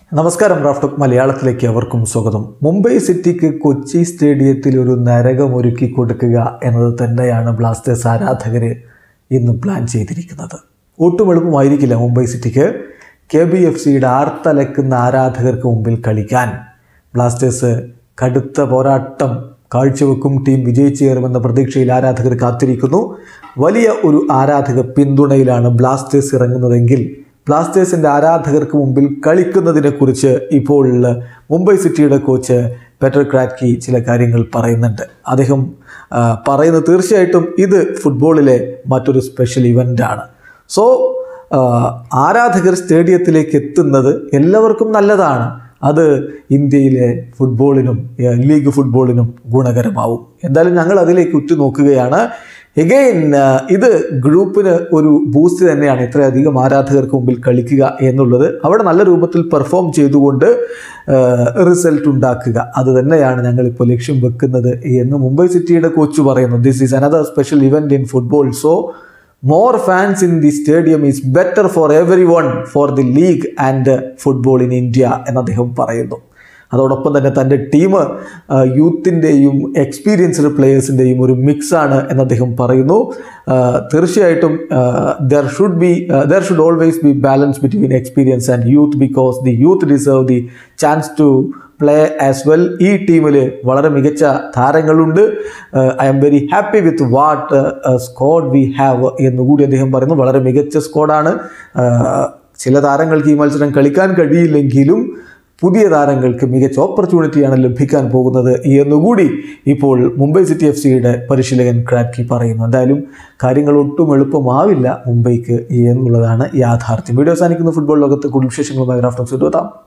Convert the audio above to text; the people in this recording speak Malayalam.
നമസ്കാരം റാഫ്റ്റോക്ക് മലയാളത്തിലേക്ക് അവർക്കും സ്വാഗതം. മുംബൈ സിറ്റിക്ക് കൊച്ചി സ്റ്റേഡിയത്തിൽ ഒരു നരകമൊരുക്കി കൊടുക്കുക എന്നത് തന്നെയാണ് ബ്ലാസ്റ്റേഴ്സ് ആരാധകർ ഇന്ന് പ്ലാൻ ചെയ്തിരിക്കുന്നത്. ഒട്ടും എളുപ്പമായിരിക്കില്ല മുംബൈ സിറ്റിക്ക് Kbfcയുടെ ആർത്തലക്കുന്ന ആരാധകർക്ക് മുമ്പിൽ കളിക്കാൻ. ബ്ലാസ്റ്റേഴ്സ് കടുത്ത പോരാട്ടം കാഴ്ചവെക്കും. ടീം വിജയിച്ചു കയറുമെന്ന പ്രതീക്ഷയിൽ ആരാധകർ കാത്തിരിക്കുന്നു. വലിയ ഒരു ആരാധക പിന്തുണയിലാണ് ബ്ലാസ്റ്റേഴ്സ് ഇറങ്ങുന്നതെങ്കിൽ ബ്ലാസ്റ്റേഴ്സിൻ്റെ ആരാധകർക്ക് മുമ്പിൽ കളിക്കുന്നതിനെക്കുറിച്ച് ഇപ്പോൾ മുംബൈ സിറ്റിയുടെ കോച്ച് പെറ്റർ ക്രാറ്റ്കി ചില കാര്യങ്ങൾ പറയുന്നുണ്ട്. അദ്ദേഹം പറയുന്നത് തീർച്ചയായിട്ടും ഇത് ഫുട്ബോളിലെ മറ്റൊരു സ്പെഷ്യൽ ഇവൻ്റാണ്. സോ ആരാധകർ സ്റ്റേഡിയത്തിലേക്ക് എത്തുന്നത് എല്ലാവർക്കും നല്ലതാണ്. അത് ഇന്ത്യയിലെ ഫുട്ബോളിനും ലീഗ് ഫുട്ബോളിനും ഗുണകരമാവും. എന്തായാലും ഞങ്ങൾ അതിലേക്ക് ഉറ്റുനോക്കുകയാണ്. എഗെയിൻ ഇത് ഗ്രൂപ്പിന് ഒരു ബൂസ്റ്റ് തന്നെയാണ്, ഇത്രയധികം ആരാധകർക്ക് മുമ്പിൽ കളിക്കുക എന്നുള്ളത്. അവിടെ നല്ല രൂപത്തിൽ പെർഫോം ചെയ്തുകൊണ്ട് റിസൾട്ട് ഉണ്ടാക്കുക, അത് തന്നെയാണ് ഞങ്ങളിപ്പോൾ ലക്ഷ്യം വെക്കുന്നത് എന്ന് മുംബൈ സിറ്റിയുടെ കോച്ച് പറയുന്നു. This is another special event in football. So more fans in the stadium is better for everyone, for the league and football in India എന്ന് അദ്ദേഹം പറയുന്നു. അതോടൊപ്പം തന്നെ തൻ്റെ ടീം യൂത്തിൻ്റെയും എക്സ്പീരിയൻസ്ഡ് പ്ലേയേഴ്സിൻ്റെയും ഒരു മിക്സാണ് എന്ന് അദ്ദേഹം പറയുന്നു. തീർച്ചയായിട്ടും there should always be balance between experience and youth because the youth deserve the chance to play as well. ഈ ടീമിൽ വളരെ മികച്ച താരങ്ങളുണ്ട്. I am very happy with what squad we have എന്നുകൂടി അദ്ദേഹം പറയുന്നു. വളരെ മികച്ച സ്ക്വാഡാണ്. ചില താരങ്ങൾക്ക് ഈ മത്സരം കളിക്കാൻ കഴിയില്ലെങ്കിലും പുതിയ താരങ്ങൾക്ക് മികച്ച ഓപ്പർച്യൂണിറ്റിയാണ് ലഭിക്കാൻ പോകുന്നത് എന്നുകൂടി ഇപ്പോൾ മുംബൈ സിറ്റി FCയുടെ പരിശീലകൻ ക്രാറ്റ്കി പറയുന്നു. എന്തായാലും കാര്യങ്ങൾ ഒട്ടും എളുപ്പമാവില്ല മുംബൈക്ക് എന്നുള്ളതാണ് യാഥാർത്ഥ്യം. വീഡിയോ അവസാനിക്കുന്ന ഫുട്ബോൾ ലോകത്ത് കൂടുതൽ വിശേഷങ്ങളുമായി റാഫ്റ്റോക്സ് എത്താം.